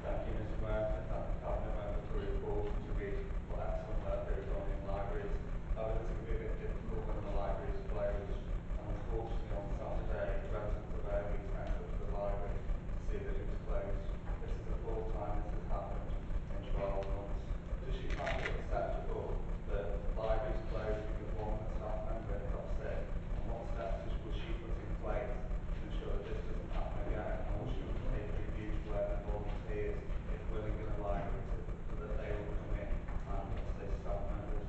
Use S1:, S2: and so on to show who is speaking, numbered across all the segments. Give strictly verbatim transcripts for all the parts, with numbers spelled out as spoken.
S1: Thank you, Mister Mayor. I thank the Cabinet Member for his report and to read what excellent work goes on in libraries. However, this can be a bit difficult when the library is closed. And unfortunately, on Saturday, residents of Wirral turned up to the library to see that it was closed. This is the fourth time this has happened in twelve months. Does she find it acceptable that libraries closed because one staff member is off sick? And what steps will she put in place to ensure that this doesn't happen again? And will she undertake a review to where the volunteers, if willing in the library, to, so that they will come in and assist staff members?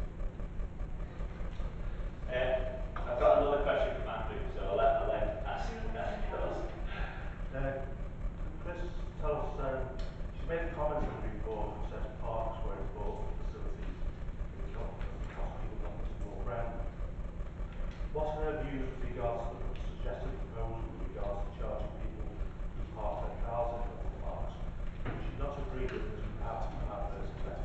S2: Uh, I've got another question from Andrew, so I'll let, I'll let ask, ask first.
S3: Uh, Chris, tell us, um, she made a comment in the report that says parks were important facilities. It's not because it costs people nothing to walk around. What are her views with regards to the suggested proposal with regards to charging people who park their cars in local parks? Would she not agree that this would have an adverse effect?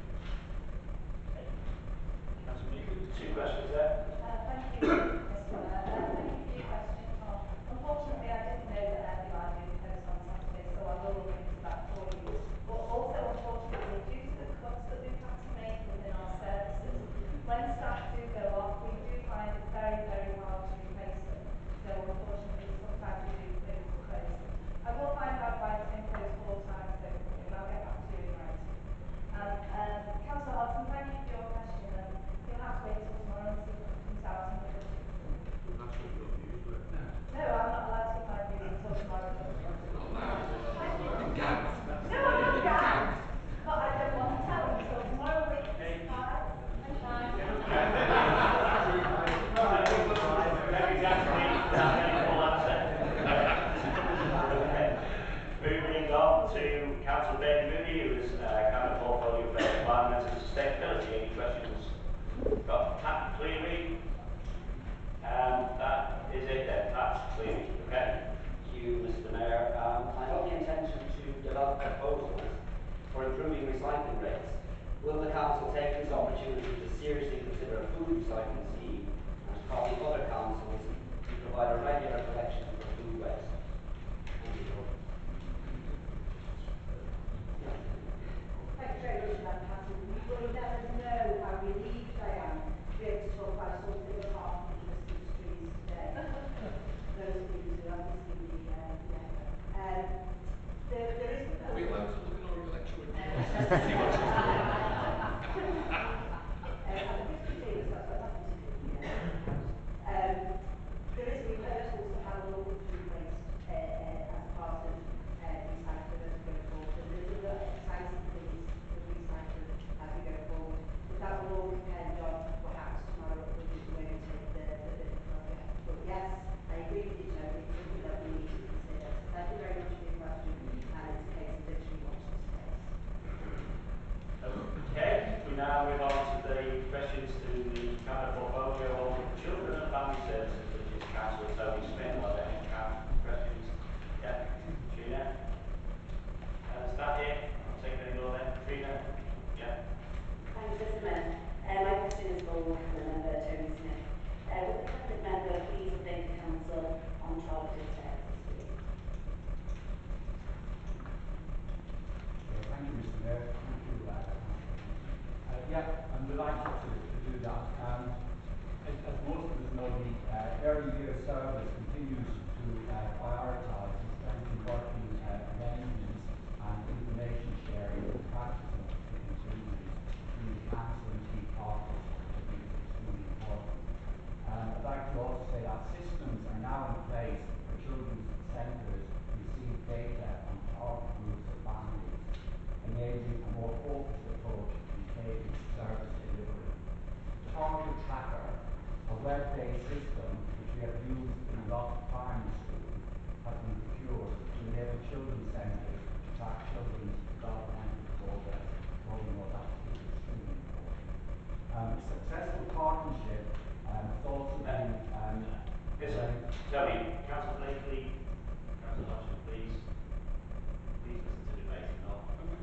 S2: Two questions there.
S4: Uh, thank you, Mister Mayor. Uh, thank you for your question, Tom. Unfortunately, I didn't know that uh, the library was closed on Saturday, so I will look into that for you. But also, unfortunately, due to the cuts that we've had to make within our services, when staff do go off, we do find it very, very hard to replace them. So unfortunately, sometimes we do close, close them. I will find out why it's been closed four times, though, for you, and I'll get back to you in writing. And um, Councillor Hodson, thank you for your question. And you'll have to wait till tomorrow and see what comes out in the budget.
S3: That's what you're views with.
S4: No, I'm not allowed to give my views until tomorrow. No, I'm gagged. But I don't want to tell them until tomorrow. Wait for the surprise. And nine.
S2: Moving on to Councillor Ben Moody, who is uh, kind of portfolio for environment and sustainability. Any questions? Got Pat Cleary. Um, that is it then. Pat Cleary. Okay.
S5: Thank you, Mister Mayor. Um, I have the intention to develop proposals for improving recycling rates. Will the Council take this opportunity to seriously consider a food recycling scheme and to copy other councils to provide a regular collection for food waste? Thank you.
S6: Thank you very much for that, Patty. You will never know how relieved I am to be able to talk about something apart from the Christmas trees today. Those of you who haven't seen the, uh, the echo. Um, there, there is
S7: Are we allowed to look at all your electronic devices?
S6: uh, the Christmas trees, that's what happens to do. Yeah. Um, there is a proposal to have a local food waste uh, uh, as part of uh, recycling as we go forward. And there's other exciting things with recycling as we go forward. But that will all depend on perhaps tomorrow at the way we take the, the, the project. But yes, I agree with you, Tony. It's something that we need to consider. So thank you very much for your question. And it's a case of literally watch this space.
S2: Okay. We now move on to the questions to the kind of portfolio of children and family services, which is Councillor Tony Smith. Are there any questions? Yeah. Trina. Uh, is that it? I'll take any more then. Trina. Yeah.
S8: Thanks, Mister Mayor. Uh, my question is for Cabinet Member Tony Smith. Uh, would the Cabinet Member please update the Council on targeted services, please?
S9: Uh, thank you, Mister Mayor. Thank you, uh, uh, yeah, I'm delighted to, to do that. Um, as, as most of us know, the uh, early year service continues to uh, prioritise and strengthen working uh, arrangements and information sharing and practicing continues between the council and key partners, which I think is extremely important. Um, I'd like to also say that systems are now in place for children's centres to receive data on target groups of families, enabling a more focused approach in tailored service delivery. Target Tracker, a web-based system which we have used in a lot of primary schools, has been procured to enable children's centres to track children's developmental progress. Well, we know that is extremely important. Um, successful partnership um, has also been um,
S2: Listen, Tony, Councillor Blakely, Councillor Hodgson, please. Please listen to debate, not.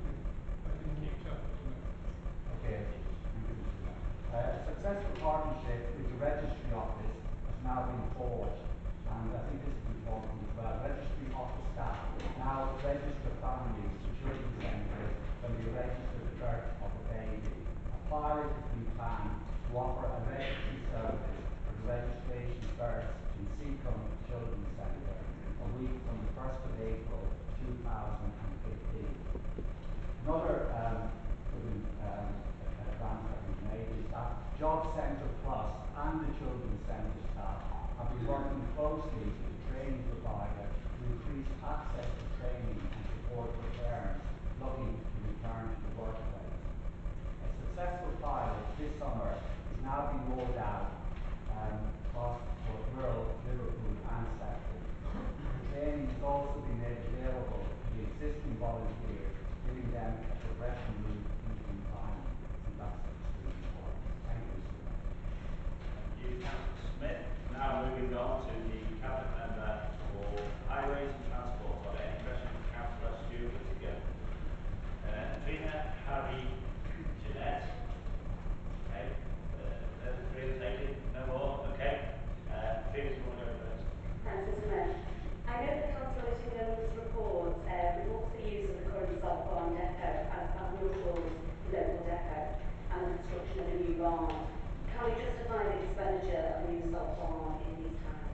S9: Okay. Uh, a successful partnership with the Registry Office has now been forged, and I think this is important as well. Registry Office staff now register families to children's officially register the birth of a baby. A pilot has been planned to offer a registry service for the registration of births in Seacombe Children's Centre a week from the first of April two thousand fifteen. Another um, good um, advance that we've made is that Job Centre Plus and the Children's Centre staff have been working closely with the training provider to increase access to training and support for parents looking to return to the workplace. A successful pilot this summer is now being rolled out um, across both Wirral, Liverpool and Sefton. The training has also been made available to the existing volunteers, giving them a progression route into employment. And that's extremely important. Thank you, Mister Mayor.
S2: Thank you, Councillor Smith. Now moving on to the Cabinet Member for Highways and Transport. Are there any questions for Councillor Stewart again? Uh, Trina, Harry, Jeanette. Okay. Uh, there's the three taken. No more. Okay. Uh, Trina, do you want to go first?
S8: Thanks, Mister Mayor. I know that Councillor Whittingham's report uh, reports the use of the current Salt Barn depot as Van Russell's local depot and the construction of a new barn. Can we justify the expenditure of a new salt barn in these times?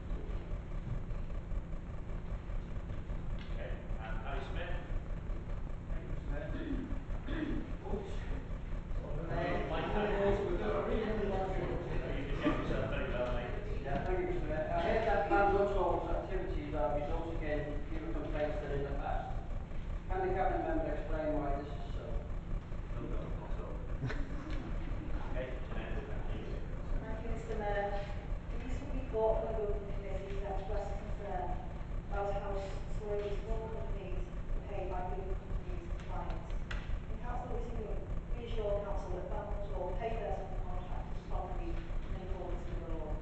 S2: Okay. And Harry Smith.
S3: Thank you, Mister Mayor. Oops.
S2: Mike, we've got a reasonably large one. You can get yourself very well, mate.
S5: Yeah, thank you, Mister Mayor. I heard that Van Russell's activities are resulting in fewer complaints than in the past. Can the Cabinet Member explain why this is so?
S2: No, no, not so. Okay, Jeanette, thank you.
S6: Thank you, Mister Mayor. The recent report from the Government Committee has expressed concern about how slowly small companies are paid by bigger companies and clients. Can Councillor Whittingham reassure Council that Van Russell pay their subcontractors properly in accordance with the law?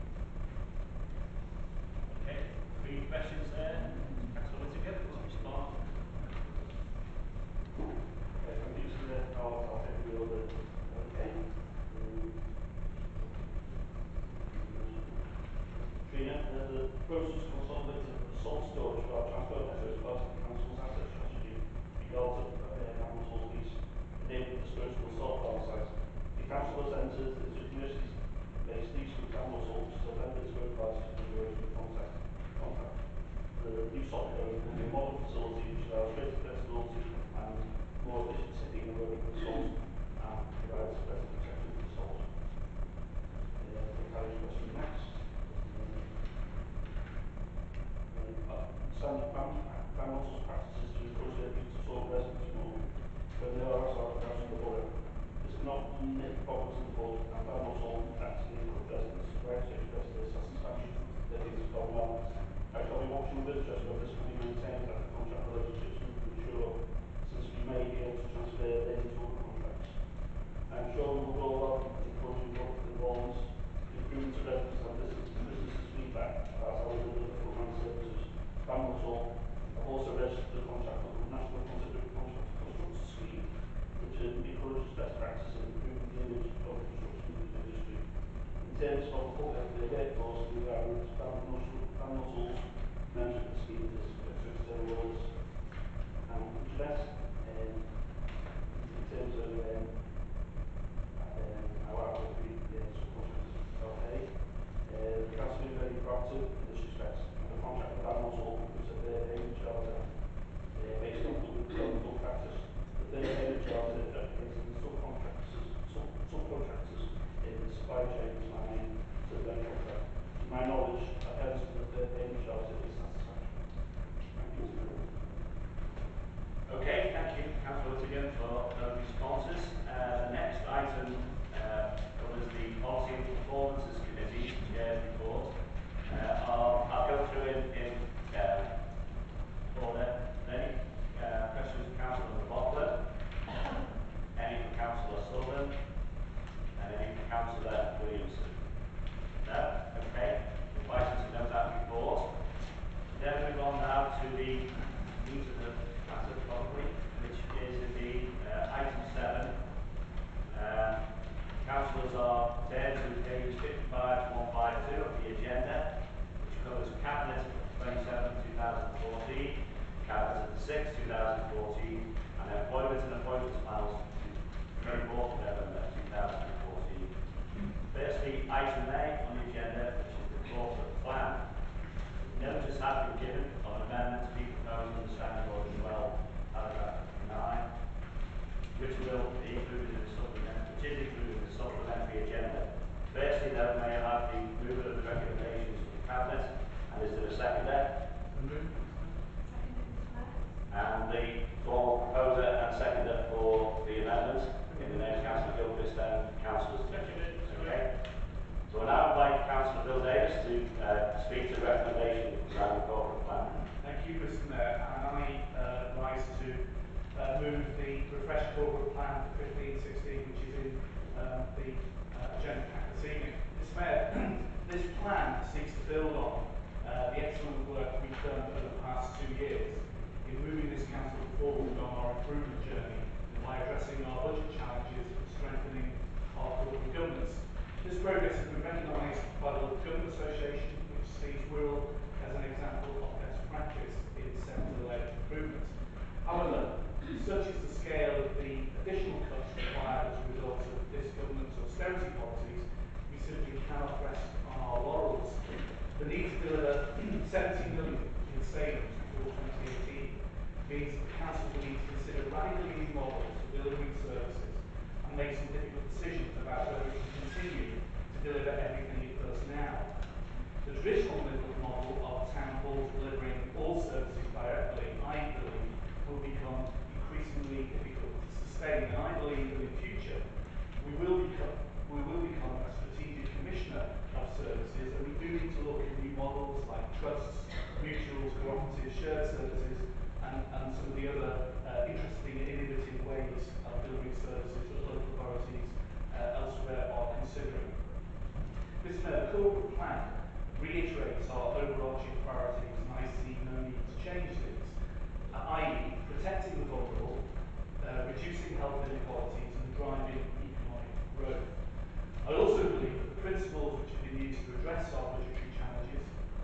S2: Okay, three questions there. Councillor Whittaker, will respond.
S3: Okay, thank you, Mister Mayor. I'll, I'll take the order. Okay. Um, Trina, uh, the process of consolidating the salt storage for our transport depot is part of the Council's asset strategy regards of uh, Van Russell's lease, enabling disposal of salt barn sites. The Council has entered into a commercially-based lease with Van Russell, which has ended to both parties for the duration of the contract. contract. The new salt depot will be a modern facility which allows greater flexibility and more efficient sitting and loading of the salt and provides better protection for the salt. Uh, take Harry's question next. Standard Van, Van Russell's practices to encourage their people to sort residents more when they are outside the borough. This can often make problems in the board, and Van Russell actively encourage residents to right to express their satisfaction that things have gone well. I shall be watching with interest whether this can be maintained that the contract relationships will be mature, since we may be able to transfer them into other contracts. I am sure we will go well in encouraging local involvement, improvement to residents and business, businesses' feedback about how we deliver frontline services. Van Russell have also registered the contract with the National Considerate Contract Construction Scheme, which uh, encourages best practice in improving the image of the construction industry. In terms of the public uh, workforce and the environment, Van Russell- Van Russell's membership of the scheme is extremely service. And Jeanette, um, in terms of um, um, how our the uh, subcontractors are paid, uh, the council is very proactive in this respect, and the contract with Van Russell includes a fair payment charter uh, based on good, on good practice. The fair payment charter against the subcontractors, sub, subcontractors in the supply chain is mine to the main contract. To my knowledge, adherence to the fair payment charter is satisfactory. Thank you, Mister Mayor.
S2: Okay, thank you, Councillor Whittaker, for those responses. Uh, the next item uh, covers the Policy and Performances Committee Chair's report. Uh, I'll, I'll go through in, in uh, order. Any uh, questions for Councillor McLaughlin? Any for Councillor Sullivan? And any for Councillor Williamson? No? Okay. Invite you to note that report. Then move on now to the means of the matter, probably, which is indeed uh, item seven. Um, councillors are turned to page fifty-five to one fifty-two of the agenda, which covers Cabinet of the twenty-seventh, two thousand fourteen, Cabinet of the sixth, two thousand fourteen, and employment toilets and appointments panels, very important November two thousand fourteen. Firstly, item A on the agenda, which is the corporate plan. Notice has been given on amendment to be proposed in the standing order twelve, paragraph nine, which will be included in the supplement, which is included in the supplementary agenda. Firstly, though, may I have the mover of the recommendations of the Cabinet, and is there a seconder? And the formal proposer and seconder for the amendment in the name of Councillor Gilchrist and Councillors. Okay. So I now invite Councillor Bill Davis to uh, speak to the recommendation around the corporate plan.
S3: Thank you, Mister Mayor, and I uh, rise to uh, move the refreshed corporate plan for fifteen sixteen, which is in um, the uh, agenda pack this evening. Mister Mayor, this plan seeks to build on uh, the excellent work we've done over the past two years in moving this council forward on our improvement journey by addressing our budget challenges and strengthening our corporate governance. This progress has been recognised by the Local Government Association, which sees Wirral as an example of best practice in sector-led improvements. However, such is the scale of the additional cuts required as a result of this government's austerity policies, we simply cannot rest on our laurels. The need to deliver seventy million in savings before twenty eighteen means that the council will need to consider radically new models for delivering services and make some difficult decisions about whether it can continue to deliver everything it does now. The traditional model of town hall delivering all services directly, I believe, will become increasingly difficult to sustain, and I believe that in future we will become we will become a strategic commissioner of services, and we do need to look at new models like trusts, mutuals, cooperatives, shared services, and, and some of the other uh, interesting and innovative ways of delivering services that local authorities uh, elsewhere are considering. Mister Mayor, the corporate plan reiterates our overarching priorities, and I see no need to change these, uh, that is protecting the vulnerable, uh, reducing health inequalities and driving economic growth. I also believe that the principles which have been used to address our budgetary challenges,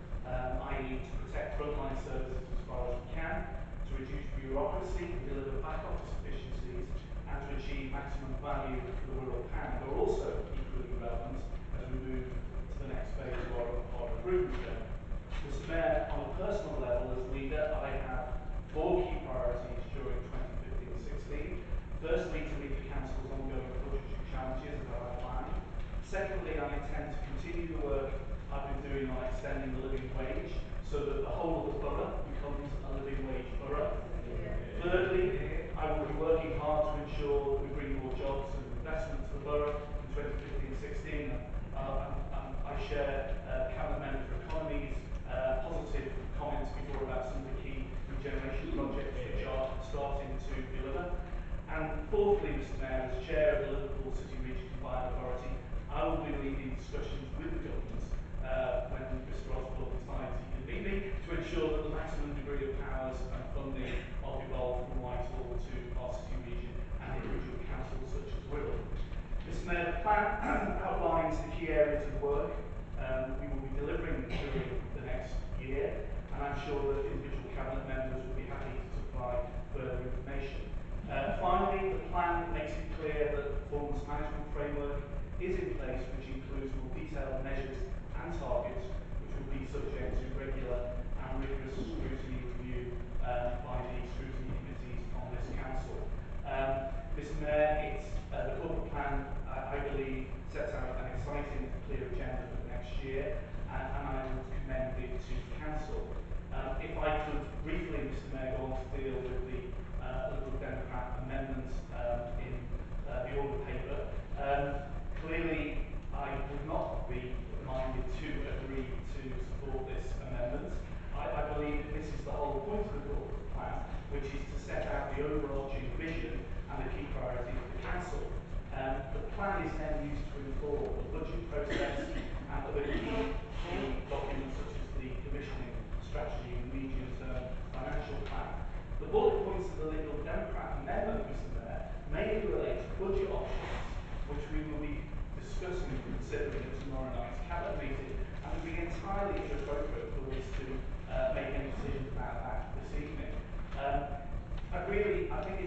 S3: um, that is to protect frontline services as far as we can, to reduce bureaucracy and deliver back office efficiencies, and to achieve maximum value for the Wirral pound, are also equally relevant as we move to the next phase of our, our improvement journey. Mister Mayor, on a personal level, as leader, I have four key priorities during twenty fifteen sixteen. Firstly, to meet the Council's ongoing budgetary challenges as I've outlined. Secondly, I intend to continue the work I've been doing on extending the living wage so that the whole of the borough becomes a living wage borough. Thirdly, I will be working hard to ensure that we bring more jobs and investment to the borough in twenty fifteen sixteen. Uh, and, and I share uh, Cabinet Member for Economy's uh, positive comments before about some of the key regeneration projects which are starting to deliver. And fourthly, Mister Mayor, as Chair of the Liverpool City Region Combined Authority, I will be leading discussions with the government uh, when Mister Osborne decides he can meet me to ensure that the maximum degree of powers and funding are devolved from Whitehall to our city region and individual councils such as Wirral. Mister Mayor, the plan outlines the key areas of work um, we will be delivering during the next year, and I'm sure that individual Cabinet members will be happy to supply further information. Uh, finally, the plan makes it clear that the performance management framework is in place, which includes more detailed measures and targets, which will be subject to regular and rigorous scrutiny review um, by the scrutiny committees on this council. Um, Mister Mayor, it's, uh, the corporate plan, uh, I believe, sets out an exciting, clear agenda for the next year, and, and I would commend it to the council. Um, if I could briefly, Mister Mayor, go on to deal with the uh, Liberal Democrat amendments um, in uh, the order paper. Um, clearly, I would not be minded to agree to support this amendment. I, I believe that this is the whole point of the corporate plan, which is to set out the overarching vision and the key priorities of the council. Um, the plan is then used to inform the budget process and other key, key documents such as the commissioning strategy and medium-term financial plan. The bullet points of the Liberal Democrat amendment, Mister Mayor, mainly relate to budget options, which we will be discussing and considering at tomorrow night's Cabinet meeting, and it would be entirely inappropriate for us to uh, make any decisions about that this evening. Um, I really, I think it's nonsensical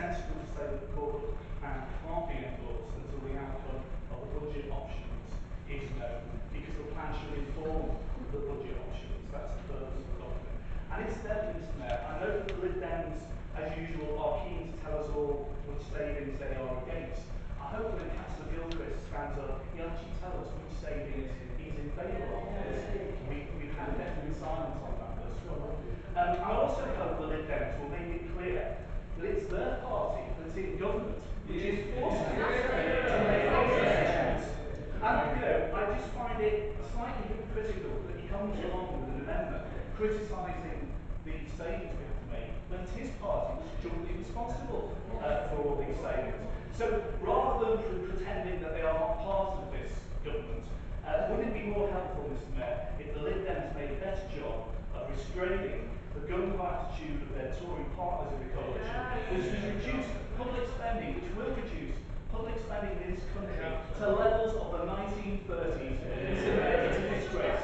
S3: sensible to say that the corporate plan can't be endorsed until the outcome of the budget options is known, because the plan should inform the budget options. That's the purpose of the document. And incidentally, Mister Mayor, I know that the Lib Dems, as usual, are keen to tell us all which savings they are against. I hope that when Councillor Gilchrist stands up, he actually tell us which savings he's in favour of. We, we've had a definite silence on that thus far. Um, I also hope the Lib Dems will make it clear that it's their party that's in government, which is forcing us to make these decisions. And you know, I just find it slightly hypocritical that he comes along with an amendment criticising the savings we have to make when it's his party that's jointly responsible uh, for all these savings. So rather than pre pretending that they are not part of this government, uh, wouldn't it be more helpful, Mister Mayor, if the Lib Dems made a better job of restraining the gun-ho attitude of their Tory partners in the coalition, which has reduced public spending, which will reduce public spending in this country to levels of the nineteen thirties. It's a, it's a disgrace.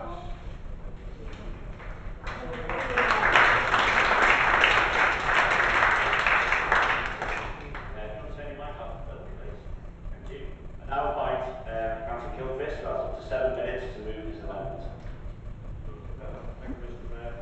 S2: I now invite uh, Councillor Gilchrist, who has up to seven minutes to move his amendment.
S10: Thank you, Mister Mayor.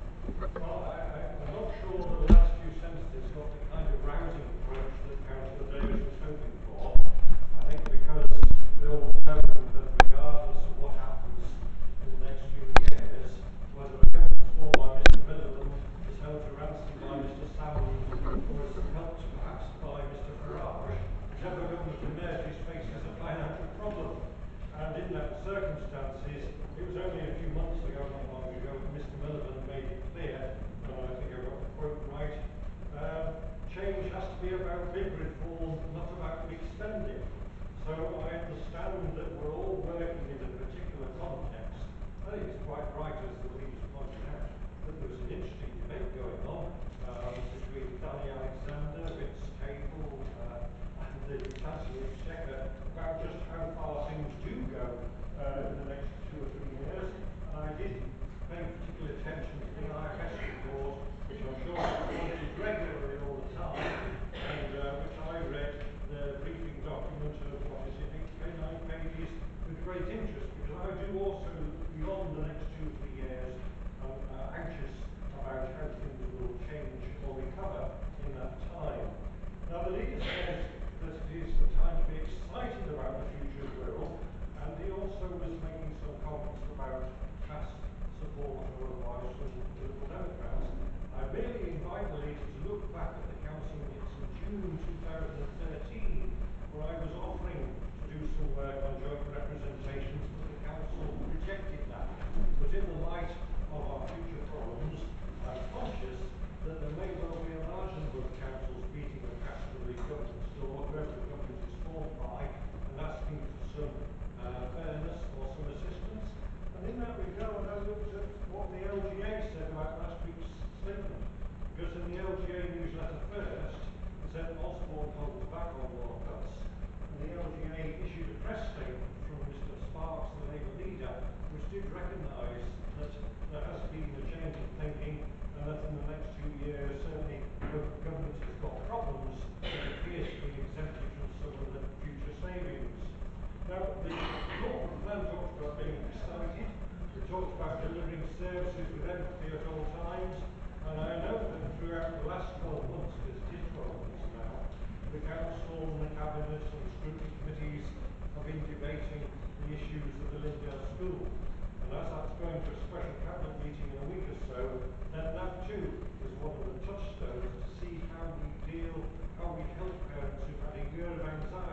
S10: Well, I, I, I'm not sure the last few sentences got the kind of rousing approach that Councillor Davis was hoping for. I think because we all know that regardless of what happens in the next few years, whether a government formed by Mister Miliband is held to ransom by Mister Salmon or is helped perhaps by Mister Farage, whichever government emerges faces a financial problem. And in that circumstances, it was only a few months ago, not long ago, that Mister Miliband made it clear, and I think I got the quote right, uh, change has to be about big reform, not about big spending. So I understand that we're all working in a particular context. I think it's quite right, as the leaders pointed out, that there was an interesting debate going on um, between Danny Alexander, Vince Cable, uh, and the Chancellor of Exchequer about just how far things do go uh, in the next two or three years. And I did pay particular attention to the I F S report, which I'm sure is quoted regularly all the time, and uh, which I read the briefing document of what is it, eight, nine pages with great interest, because I do also look beyond the next two or three years. I'm uh, anxious about how things will change or recover in that time. Now, the leader says that it is the time to be excited about the future of Wirral, and he also was making some comments about past support or otherwise from the Liberal Democrats. I merely invite the leader to look back at the council meetings in June two thousand thirteen, where I was offering to do some work on joint representations, but the council rejected that. But in the light of our future problems, I'm conscious that there may well be a large number of councils beating the past of the government's door, whoever the government is formed by, and asking for some uh, fairness or some assistance. And in that regard, I looked at what the L G A said about last week's statement, because in the L G A newsletter first, it said Osborne holds back on more cuts, and the L G A issued a press statement from Mister Sparks, the Labour leader, which did recognise that there has been a change in thinking, and that in the next two years, certainly, local government has got problems that appear to be exempted from some of the future savings. Now, the corporate plan talks about being excited, it talks about delivering services with empathy at all times, and I know that throughout the last twelve months, because it is twelve months now, the council and the cabinet and the scrutiny committees have been debating the issues of the Lindale School. And as that's going to a special cabinet meeting in a week or so, then that too is one of the touchstones to see how we deal, how we help parents who've had a year of anxiety